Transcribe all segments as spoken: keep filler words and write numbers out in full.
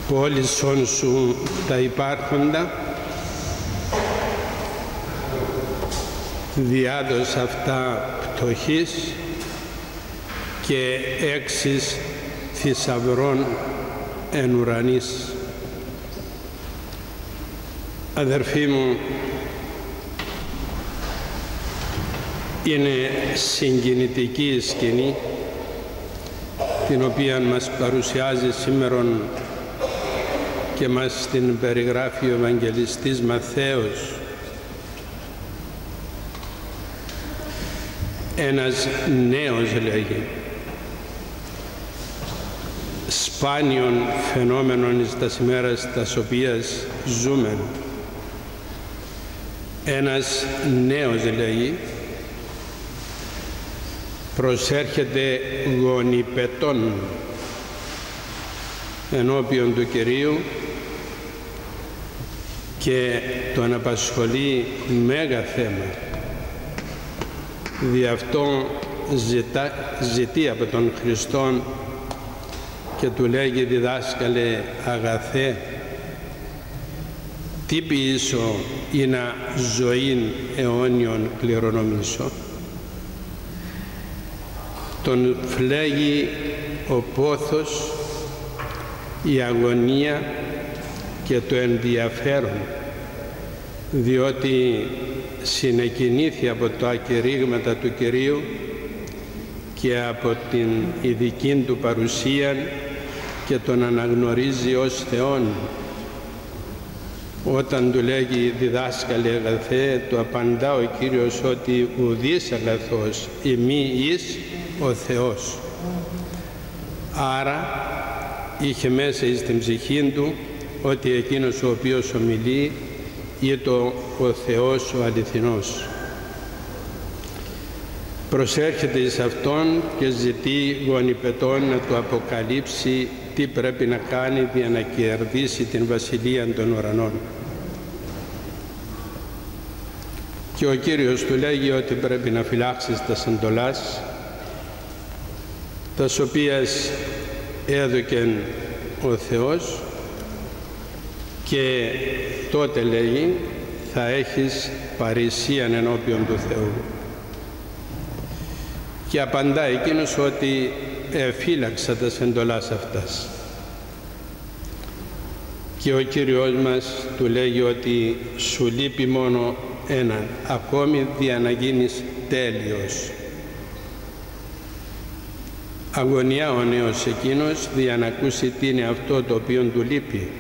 πόλησον σου τα υπάρχοντα, διάδος αυτά πτωχής και έξις θησαυρών εν ουρανής. Αδερφοί μου, είναι συγκινητική η σκηνή την οποία μας παρουσιάζει σήμερα και μας την περιγράφει ο Ευαγγελιστής Ματθαίος. Ένας νέος, λέγει, σπάνιον φαινόμενον εις τας ημέρας τας οποίας ζούμε. Ένας νέος, λέγει, προσέρχεται γονιπετών ενώπιον του Κυρίου και τον απασχολεί μέγα θέμα. Δι' αυτό ζητά, ζητεί από τον Χριστόν και του λέγει: διδάσκαλε αγαθέ, τι ποιήσω ή να ζωήν αιώνιον κληρονομήσω. Τον φλέγει ο πόθος, η αγωνία και το ενδιαφέρον, διότι συνεκινήθη από τα κηρύγματα του Κυρίου και από την ειδική του παρουσία και τον αναγνωρίζει ως Θεόν. Όταν του λέγει διδάσκαλε αγαθέ, του απαντά ο Κύριος ότι ουδής αγαθός ημί εις ο Θεός. Άρα είχε μέσα εις την ψυχή του ότι εκείνος ο οποίος ομιλεί ήτο ο Θεός ο αληθινός. Προσέρχεται εις Αυτόν και ζητεί γονιπετών να του αποκαλύψει τι πρέπει να κάνει για να κερδίσει την βασιλεία των ουρανών. Και ο Κύριος του λέγει ότι πρέπει να φυλάξεις τα εντολάς, τας οποίας έδωκεν ο Θεός, και τότε, λέγει, θα έχεις παρησίαν ενώπιον του Θεού. Και απαντά εκείνος ότι εφύλαξα τα εντολάς αυτάς. Και ο Κύριος μας του λέγει ότι σου λείπει μόνο έναν, ακόμη δια να γίνεις τέλειος. Αγωνιά ο νέος εκείνος δια να ακούσει τι είναι αυτό το οποίο του λείπει.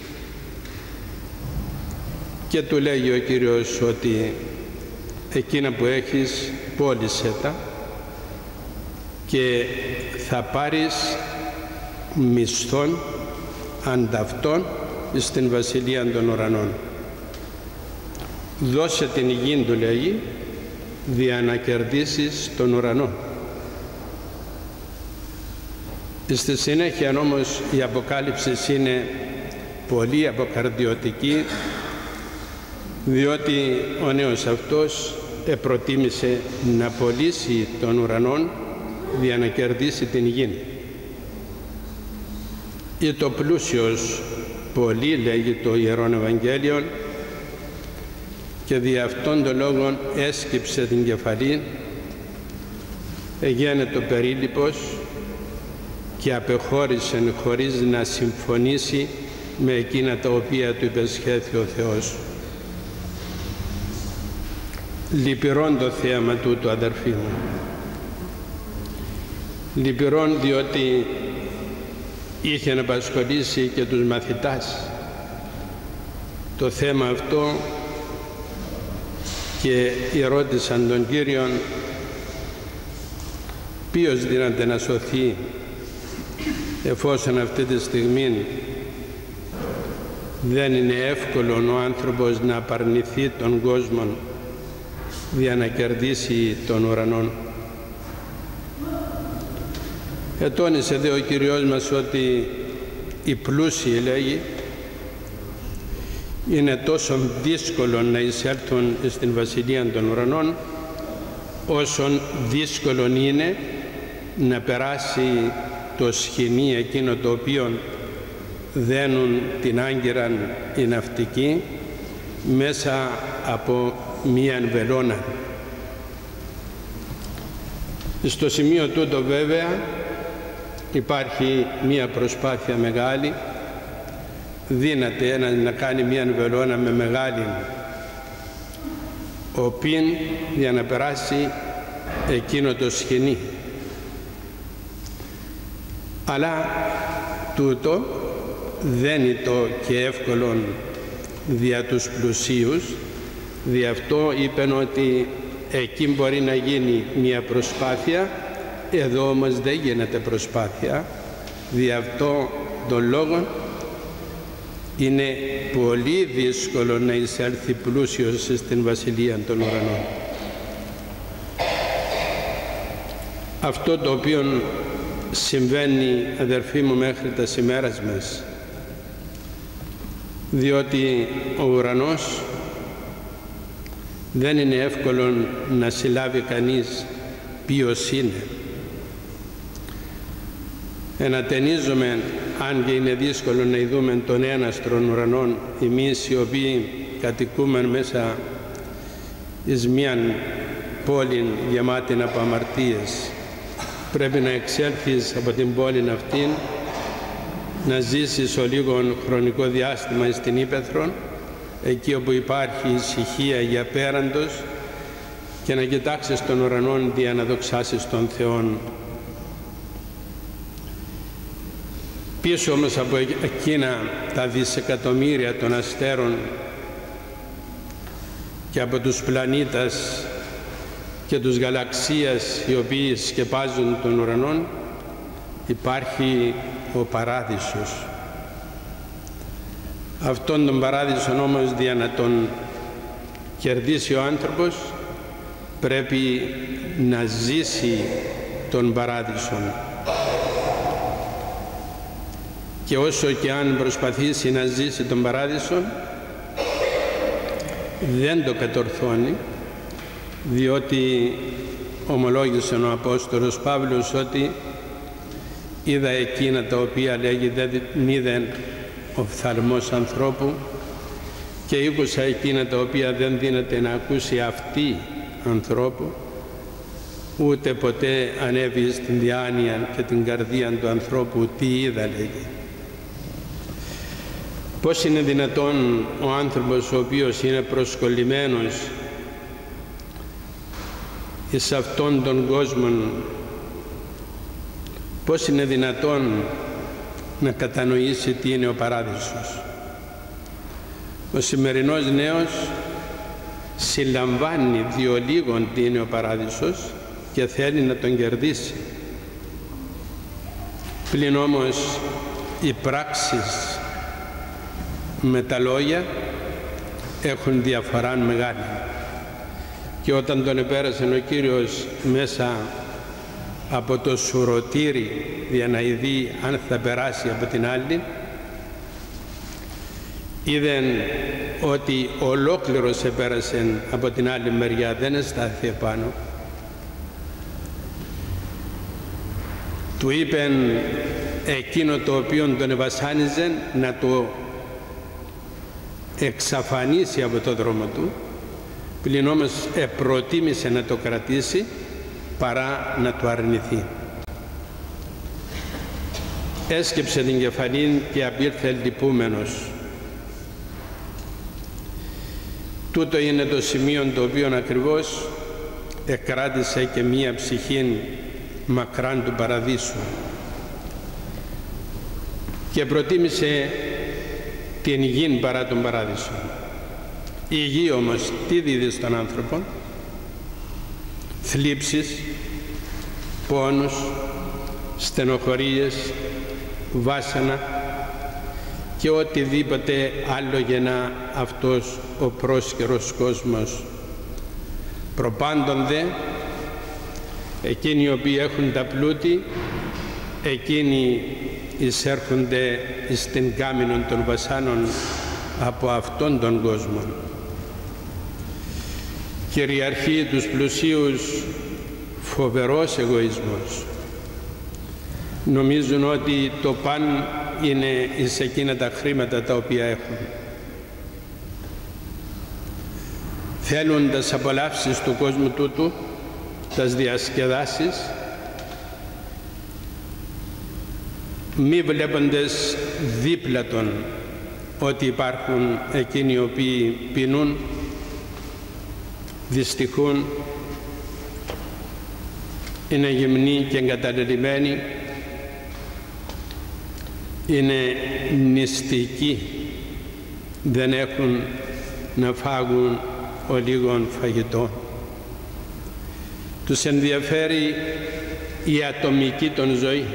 Και του λέγει ο Κύριος ότι εκείνα που έχεις πώλησέ τα και θα πάρεις μισθόν ανταυτόν στην βασιλεία των ουρανών. Δώσε την γη, του λέγει, δια να κερδίσεις τον ουρανό. Στη συνέχεια όμως η αποκάλυψη είναι πολύ αποκαρδιωτική, διότι ο νέος αυτός επροτίμησε να πωλήσει τον ουρανόν για να κερδίσει την γη. Ή το πλούσιος πολύ, λέγει το Ιερόν Ευαγγέλιο, και δι' αυτόν τον λόγο έσκυψε την κεφαλή, εγένετο περίλυπος και απεχώρησε χωρίς να συμφωνήσει με εκείνα τα οποία του υπεσχέθη ο Θεός. Λυπηρόν το θέαμα τούτο, αδερφοί μου. Λυπηρόν διότι είχε να απασχολήσει και τους μαθητάς το θέμα αυτό και ερώτησαν τον Κύριον ποιος δύναται να σωθεί εφόσον αυτή τη στιγμή δεν είναι εύκολο ο άνθρωπος να απαρνηθεί τον κόσμο για να κερδίσει τον ουρανό. Ετώνησε δε ο Κύριος μας ότι οι πλούσιοι, λέγει, είναι τόσο δύσκολο να εισέλθουν στην βασιλεία των ουρανών όσον δύσκολο είναι να περάσει το σχοινί εκείνο το οποίο δένουν την άγκυρα οι ναυτικοί μέσα από μία βελόνα. Στο σημείο τούτο βέβαια υπάρχει μία προσπάθεια μεγάλη. Δύναται ένας να κάνει μία βελόνα με μεγάλη οπίν για να περάσει εκείνο το σχοινί. Αλλά τούτο δεν είναι το και εύκολο δια τους πλουσίους. Δι' αυτό είπεν ότι εκεί μπορεί να γίνει μια προσπάθεια, εδώ όμως δεν γίνεται προσπάθεια. Δι' αυτό τον λόγο είναι πολύ δύσκολο να εισέλθει πλούσιος στην Βασιλεία των Ουρανών. Αυτό το οποίο συμβαίνει, αδερφοί μου, μέχρι τα σημέρας μας, διότι ο ουρανός δεν είναι εύκολο να συλλάβει κανείς ποιος είναι. Ενατενίζουμε, αν και είναι δύσκολο να ειδούμε τον έναστρον ουρανών, εμείς οι οποίοι κατοικούμε μέσα εις μίαν πόλη γεμάτη από αμαρτίες. Πρέπει να εξέλθεις από την πόλη αυτήν, να ζήσεις ο λίγο χρονικό διάστημα στην ύπαιθρο, εκεί όπου υπάρχει ησυχία για πέραντος, και να κοιτάξεις τον ουρανό για να δοξάσεις τον Θεόν. Πίσω όμως από εκείνα τα δισεκατομμύρια των αστέρων και από τους πλανήτες και τους γαλαξίες οι οποίοι σκεπάζουν τον ουρανό, υπάρχει ο παράδεισος. Αυτόν τον παράδεισο όμως, για να τον κερδίσει ο άνθρωπος, πρέπει να ζήσει τον παράδεισο. Και όσο και αν προσπαθήσει να ζήσει τον παράδεισο, δεν το κατορθώνει, διότι ομολόγησε ο Απόστολος Παύλος ότι είδα εκείνα τα οποία λέγει δεν είδε οφθαλμός ανθρώπου, και ήκουσα εκείνα τα οποία δεν δύναται να ακούσει αυτή ανθρώπου, ούτε ποτέ ανέβει στην διάνοια και την καρδία του ανθρώπου τι είδα, λέγει. Πώς είναι δυνατόν ο άνθρωπος ο οποίος είναι προσκολλημένος εις αυτόν τον κόσμο, πώς είναι δυνατόν να κατανοήσει τι είναι ο παράδεισος? Ο σημερινός νέος συλλαμβάνει διο λίγων τι είναι ο παράδεισος και θέλει να τον κερδίσει. Πλην όμως οι πράξεις με τα λόγια έχουν διαφορά μεγάλη. Και όταν τον επέρασε ο Κύριος μέσα από το σουρωτήρι για να ειδεί αν θα περάσει από την άλλη, είδεν ότι ολόκληρος επέρασε από την άλλη μεριά, δεν εστάθη επάνω. Του είπεν εκείνο το οποίο τον ευασάνιζε να το εξαφανίσει από το δρόμο του, πλην όμως προτίμησε να το κρατήσει παρά να το αρνηθεί. Έσκυψε την κεφαλή και απήρθε λυπούμενος. Τούτο είναι το σημείο το οποίο ακριβώς εκράτησε και μία ψυχή μακράν του παραδείσου και προτίμησε την γη παρά τον παράδεισο. Η γη όμως τι δίδει στον άνθρωπο? Θλίψεις, πόνους, στενοχωρίες, βάσανα και οτιδήποτε άλλο γεννά αυτός ο πρόσκαιρος κόσμος. Προπάντων δε, εκείνοι οι οποίοι έχουν τα πλούτη, εκείνοι εισέρχονται στην κάμινον των βασάνων από αυτόν τον κόσμο. Κυριαρχεί τους πλουσίους φοβερός εγωισμός. Νομίζουν ότι το παν είναι εις εκείνα τα χρήματα τα οποία έχουν. Θέλουν τις απολαύσεις του κόσμου τούτου, τις διασκεδάσεις, μη βλέποντες δίπλα των ότι υπάρχουν εκείνοι οι οποίοι πεινούν, δυστυχούν, είναι γυμνοί και εγκαταλελειμμένοι, είναι νηστικοί, δεν έχουν να φάγουν ο λίγων φαγητό. Τους ενδιαφέρει η ατομική των ζωή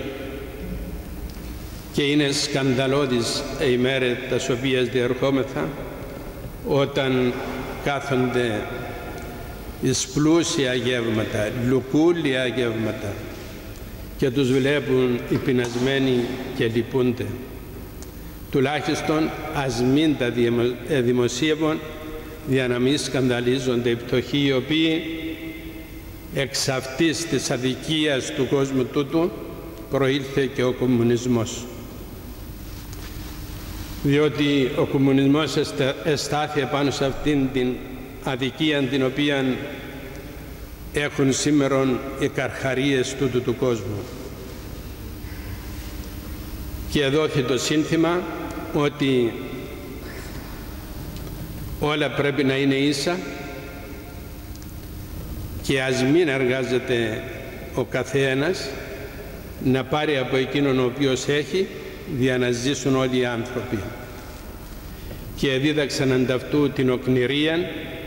και είναι σκανδαλώδης οι μέρες τας οποίες διερχόμεθα, όταν κάθονται εις πλούσια γεύματα, λουκούλια γεύματα και τους βλέπουν οι πεινασμένοι και λυπούνται. Τουλάχιστον ας μην τα δημοσίευουν, για να μην σκανδαλίζονται οι πτωχοί, οι οποίοι εξ αυτής της αδικίας του κόσμου τούτου προήλθε και ο κομμουνισμός. Διότι ο κομμουνισμός εστάθη πάνω σε αυτήν την αδικία την οποία έχουν σήμερα οι καρχαρίες τούτου του κόσμου. Και δόθη το σύνθημα ότι όλα πρέπει να είναι ίσα και ας μην εργάζεται ο καθένας, να πάρει από εκείνον ο οποίος έχει, για να ζήσουν όλοι οι άνθρωποι. Και εδίδαξαν ανταυτού την οκνηρία,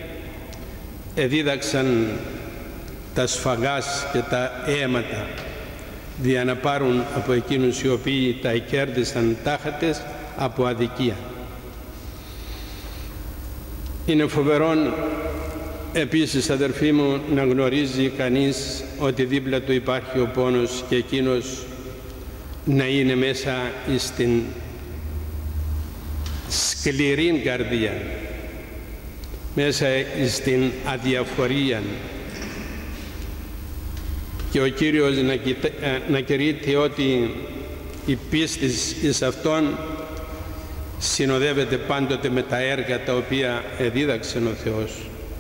εδίδαξαν τα σφαγάς και τα αίματα, για να πάρουν από εκείνους οι οποίοι τα εκέρδισαν τάχατες από αδικία. Είναι φοβερό επίσης, αδερφοί μου, να γνωρίζει κανείς ότι δίπλα του υπάρχει ο πόνος και εκείνος να είναι μέσα στην σκληρή καρδία, μέσα στην αδιαφορία, και ο Κύριος να, κοιτά, να κηρύττει ότι η πίστη εις Αυτόν συνοδεύεται πάντοτε με τα έργα τα οποία εδίδαξε ο Θεός.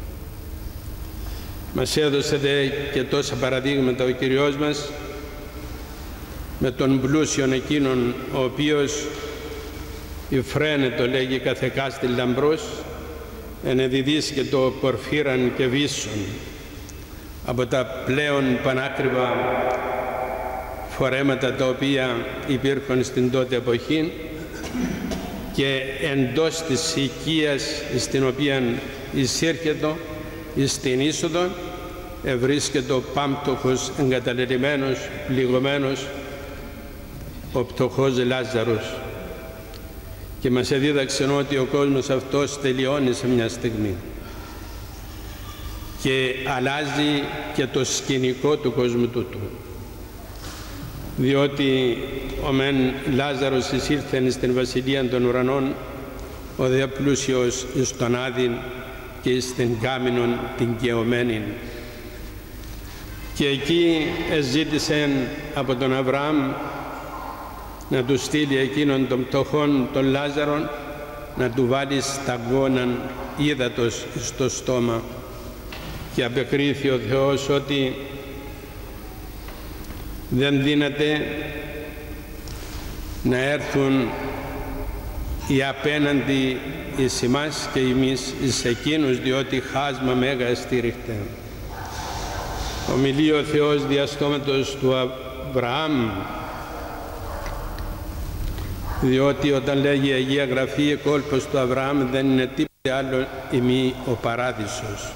Μας έδωσε δε και τόσα παραδείγματα ο Κυριός μας, με τον πλούσιον εκείνον ο οποίος υφραίνε, το λέγει, καθεκάστη λαμπρός, ενεδιδείς και το πορφύραν και βίσσον, από τα πλέον πανάκριβα φορέματα τα οποία υπήρχαν στην τότε εποχή, και εντός της οικίας στην οποία εισήρχεται, στην είσοδο, ευρίσκεται ο πάμπτωχος εγκαταλελειμμένος, πληγωμένος, ο πτωχός Λάζαρος, και μας εδίδαξε ότι ο κόσμος αυτός τελειώνει σε μια στιγμή και αλλάζει και το σκηνικό του κόσμου τούτου, διότι ο μεν Λάζαρος εισήλθεν στην βασιλεία των ουρανών, ο δε πλούσιος εις τον Άδην και στην κάμινον την καιωμένην. Και εκεί εζήτησεν από τον Αβραάμ να του στείλει εκείνον των πτωχών των Λάζαρων, να του βάλει σταγόναν ύδατος στο στόμα, και απεκρίθη ο Θεός ότι δεν δύναται να έρθουν οι απέναντι εις εμάς και εμείς εις εκείνους, διότι χάσμα μέγα εστήριχτε. Ομιλεί ο Θεός διαστόματος του Αβραάμ, διότι όταν λέγει η Αγία Γραφή, κόλπος του Αβραάμ δεν είναι τίποτε άλλο ημί ο παράδεισος.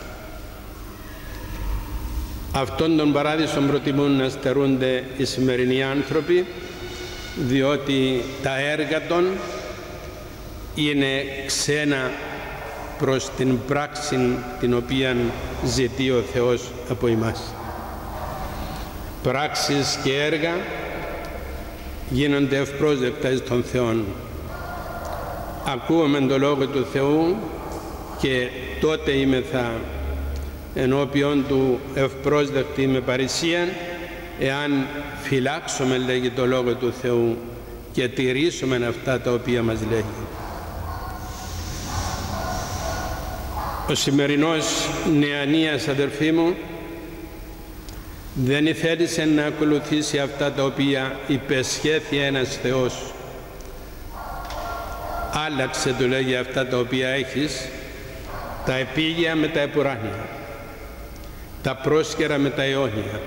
Αυτόν τον παράδεισο προτιμούν να στερούνται οι σημερινοί άνθρωποι, διότι τα έργα των είναι ξένα προς την πράξη την οποία ζητεί ο Θεός από εμάς. Πράξεις και έργα γίνονται ευπρόσδεκτα εις τον Θεόν. Ακούουμε τον Λόγο του Θεού και τότε είμεθα ενώπιον του ευπρόσδεκτη με παρησίαν, εάν φυλάξουμε, λέγει, το Λόγο του Θεού και τηρήσουμε αυτά τα οποία μας λέγει. Ο σημερινός νεανίας, αδερφοί μου, δεν θέλησε να ακολουθήσει αυτά τα οποία υπεσχέθη ένας Θεός. Άλλαξε, του λέγει, αυτά τα οποία έχεις, τα επίγεια με τα επουράνια, τα πρόσκαιρα με τα αιώνια,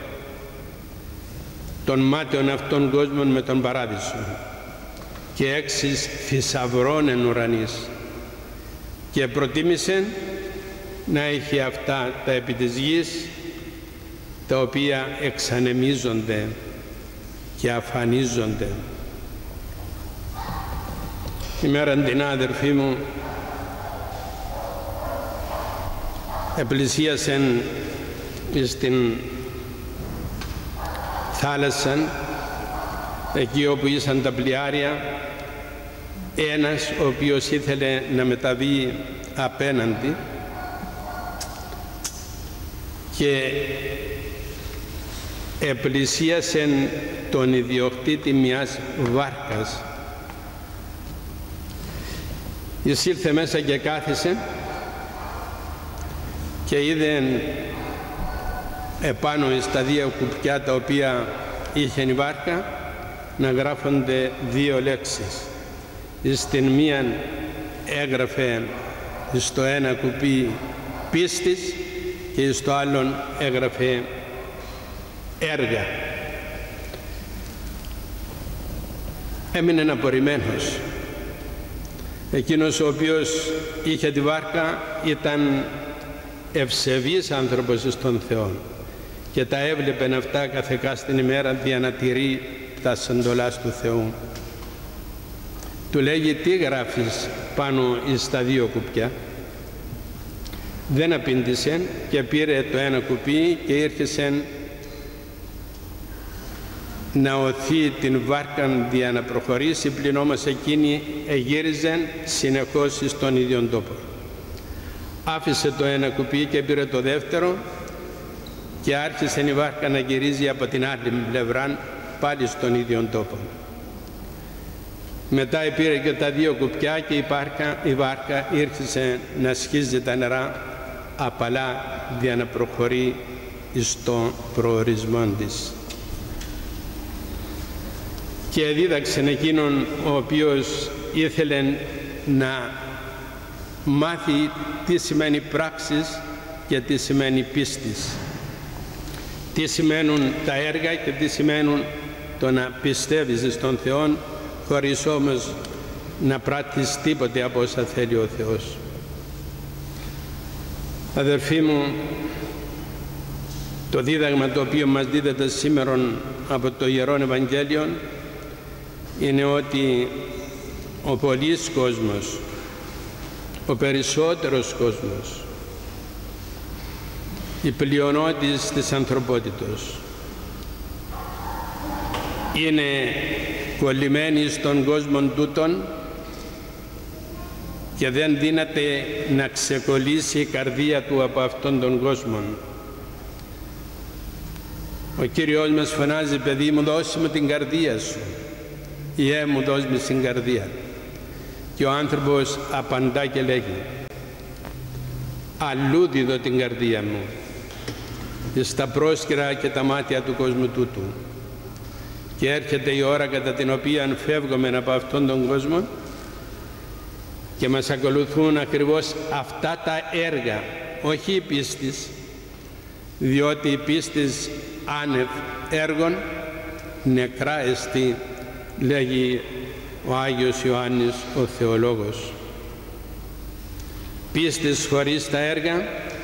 των μάταιων αυτών κόσμων με τον παράδεισο, και έξις θησαυρών εν ουρανής, και προτίμησε να έχει αυτά τα επί της γης, τα οποία εξανεμίζονται και αφανίζονται. Ημέρα ντινά, αδερφοί μου, επλησίασεν στην θάλασσα, εκεί όπου ήσαν τα πλοιάρια, ένας ο οποίος ήθελε να μεταβεί απέναντι και επλησίασεν τον ιδιοκτήτη μιας βάρκας. Εισήλθε μέσα και κάθισε και είδε επάνω στα δύο κουπιά τα οποία είχε η βάρκα να γράφονται δύο λέξεις. Στην μίαν έγραφε στο ένα κουπί πίστης και στο άλλον έγραφε έργα. Έμεινε απορριμμένος. Εκείνος ο οποίος είχε τη βάρκα ήταν ευσεβής άνθρωπος στον Θεό και τα έβλεπεν αυτά καθεκά στην ημέρα για να τηρεί τα σαντολάς του Θεού. Του λέγει, τι γράφεις πάνω στα δύο κουπιά? Δεν απήντησε και πήρε το ένα κουπί και ήρχεσε να οθεί την βάρκα για να προχωρήσει, πλην όμως εκείνη εγύριζε συνεχώς στον ίδιο τόπο. Άφησε το ένα κουπί και πήρε το δεύτερο και άρχισε η βάρκα να γυρίζει από την άλλη πλευρά πάλι στον ίδιο τόπο. Μετά πήρε και τα δύο κουπιά και η βάρκα, η βάρκα ήρθε να σχίζει τα νερά απαλά για να προχωρεί στο προορισμό της. Και δίδαξε εκείνον ο οποίος ήθελε να μάθει τι σημαίνει πράξεις και τι σημαίνει πίστης. Τι σημαίνουν τα έργα και τι σημαίνουν το να πιστεύεις στον Θεό χωρίς όμως να πράττεις τίποτε από όσα θέλει ο Θεός. Αδερφοί μου, το δίδαγμα το οποίο μας δίδεται σήμερα από το Ιερόν Ευαγγέλιο είναι ότι ο πολύς κόσμος, ο περισσότερος κόσμος, η πλειονότητα της ανθρωπότητος είναι κολλημένοι στον κόσμο τούτον και δεν δύναται να ξεκολλήσει η καρδία του από αυτόν τον κόσμο. Ο Κύριος μας φωνάζει, παιδί μου, δώσε μου την καρδία σου. Ιε μου, δώσ' μου την καρδία. Και ο άνθρωπος απαντά και λέγει, αλλού δίδω την καρδία μου, στα πρόσκαιρα και τα μάτια του κόσμου τούτου. Και έρχεται η ώρα κατά την οποία φεύγουμε από αυτόν τον κόσμο και μας ακολουθούν ακριβώς αυτά τα έργα, όχι η πίστης, διότι η πίστης άνευ έργων νεκρά εστί, λέγει ο Άγιος Ιωάννης ο Θεολόγος. Πίστης χωρίς τα έργα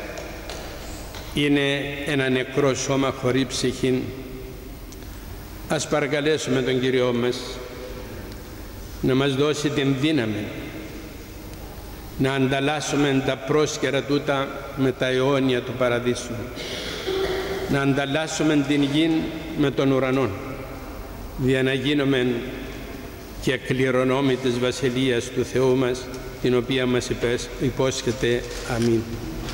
είναι ένα νεκρό σώμα χωρίς ψυχή. Ας παρακαλέσουμε τον Κύριό μας να μας δώσει την δύναμη να ανταλλάσσουμε τα πρόσκαιρα τούτα με τα αιώνια του παραδείσου, να ανταλλάσσουμε την γη με τον ουρανό, για να γίνουμε και κληρονόμοι της Βασιλείας του Θεού μας, την οποία μας υπόσχεται. Αμήν.